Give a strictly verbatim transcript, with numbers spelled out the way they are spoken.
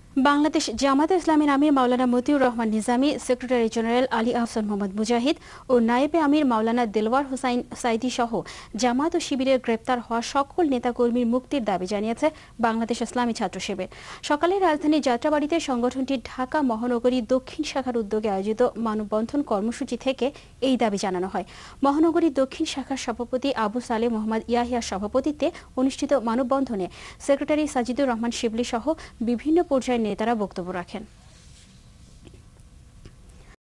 বাংলাদেশ জামাত ইসলামীর আমির Maulana Motiur Rahman Nizami, secretary general Ali Ahsan Mohammad Mujahid ও নায়েবে আমির মাওলানা দেলওয়ার হোসাইন সাইদি সহ জামাত ও শিবিরের গ্রেপ্তার হওয়া সকল নেতাকর্মীর মুক্তির দাবি জানিয়েছে বাংলাদেশ ইসলামী ছাত্র শিবির। সকালে রাজধানীর যাত্রাবাড়িতে সংগঠনটির ঢাকা মহানগরী দক্ষিণ শাখার উদ্যোগে আয়োজিত মানববন্ধন কর্মসূচি থেকে এই দাবি জানানো হয়। মহানগরী দক্ষিণ শাখার সভাপতি আবু সালে মোহাম্মদ ইয়াহিয়ার সভাপতিত্বে অনুষ্ঠিত মানববন্ধনে সেক্রেটারি সাজিদুর রহমান শিবলি সহ বিভিন্ন পর্যায়ের নেতারা বক্তব্য রাখেন।